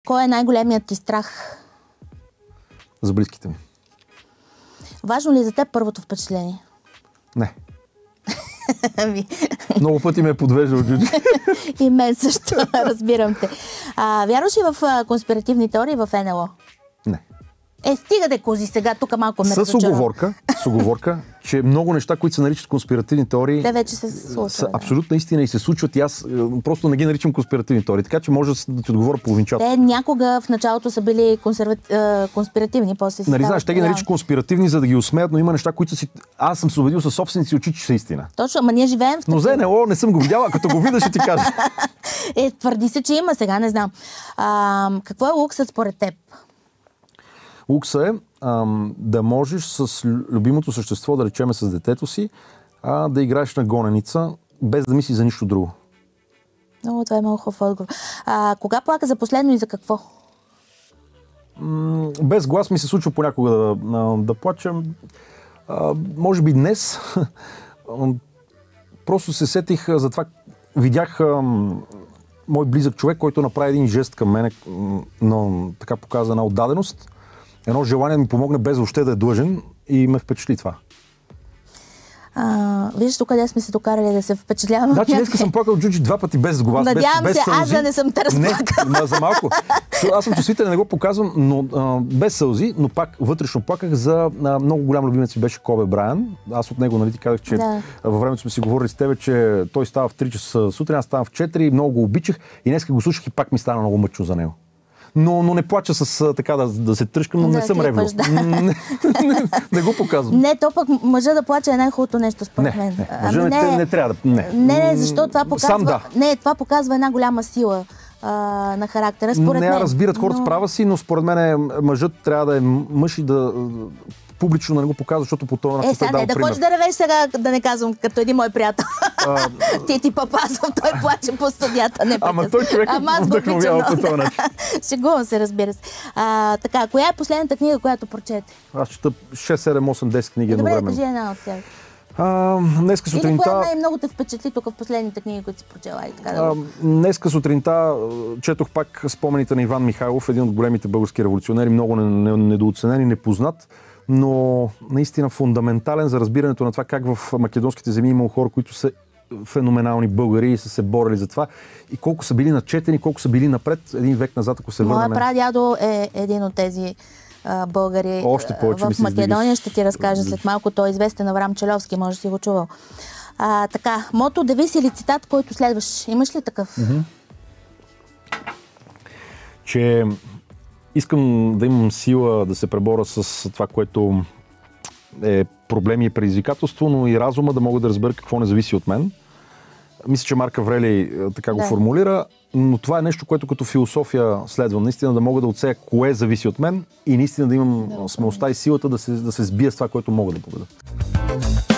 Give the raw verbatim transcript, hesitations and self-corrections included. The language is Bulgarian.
кой е най-големият ти страх? За близките ми. Важно ли е за теб първото впечатление? Не. Много пъти ме е подвеждал Джуджи. И мен също, разбирам те. А, вярваш ли в а, конспиративни теории в Н Л О? Не. Е, стига де кози сега, тук малко ме С оговорка, с оговорка, че много неща, които се наричат конспиративни теории, те вече се случват, са да. абсолютна истина и се случват и аз просто не ги наричам конспиративни теории, така че може да ти отговоря половинчато. Те някога в началото са били консервати... конспиративни, после си Нали стават... знаеш, те ги наричат конспиративни, за да ги усмеят, но има неща, които си... Аз съм се убедил със собствените си очи, че са истина. Точно, ама ние живеем в такива. Но за Н Л О не съм го видяла, като го видя ще ти кажа. Е, твърди се, че има, сега не знам. А, какво е луксът според теб? Лукса е ам, да можеш с любимото същество, да речеме с детето си, а, да играеш на гоненица, без да мислиш за нищо друго. Много, това е много хубав отговор. А, кога плака за последно и за какво? М- без глас ми се случва понякога да, да, да плачем. А, може би днес. Просто се сетих за това. Видях ам, мой близък човек, който направи един жест към мене, но така показа една отдаденост. Едно желание да ми помогне без въобще да е длъжен и ме впечатли това. А, виждаш тук, къде сме се докарали да се впечатляваме. Значи днеска съм плакал Джуджи два пъти без глас, без, Надявам без се, сълзи. аз да не съм те разплакала. Не, за малко. Аз съм чувствителен, не го показвам, но а, без сълзи, но пак вътрешно плаках за а, много голям любимец ми беше Кобе Брайан. Аз от него, нали ти казах, че да. във времето сме си говорили с тебе, че той става в три часа сутрин, аз ставам в четири, много го обичах и днеска го слушах и пак ми стана много мъчно за него. Но, но не плача с така да, да се тръжкам, но да, не съм ревнал. Да. не, не, не го показвам. Не, то пък мъжа да плаче е най-хубавото нещо според не, мен. Не, мъжа ами, не, не, не трябва да... Не, не, не защото това показва... Сам да. Не, това показва една голяма сила а, на характера, според не, мен. разбират хората но... с права си, но според мен мъжът трябва да е мъж и да публично да не го показва, защото по този начин е, сега не да хочеш да ревеш сега, да не казвам, като един мой приятел. А... Ти ти папазвам, той плаче по студията. Не Ама той човек е вдъхновява по този начин. Шегувам се, разбира се. А, така, коя е последната книга, която прочете? Аз чета шест, седем, осем, десет книги едновременно. Добре, кажи една от тях. А, днеска сутринта... Или коя най-много те впечатли тук в последните книги, които си прочела? И така да... а, днеска сутринта четох пак спомените на Иван Михайлов, един от големите български революционери, много недооценен и непознат, но наистина фундаментален за разбирането на това как в македонските земи имало хора, които са феноменални българи и са се борили за това и колко са били начетени, колко са били напред един век назад, ако се върнем. Моя прадядо е един от тези а, българи Още повече в Македония. Ще ти разкажа след малко. Той е известен Аврам Челевски, може да си го чувал. А, така, мото, девиз или цитат, който следваш. Имаш ли такъв? Mm-hmm. Че искам да имам сила да се преборя с това, което е проблеми и предизвикателство, но и разума да мога да разбера какво не зависи от мен. Мисля, че Марк Аврелий така го да. формулира, но това е нещо, което като философия следвам. Наистина да мога да отсея кое зависи от мен и наистина да имам да, смелостта и силата да се, да се сбия с това, което мога да победа.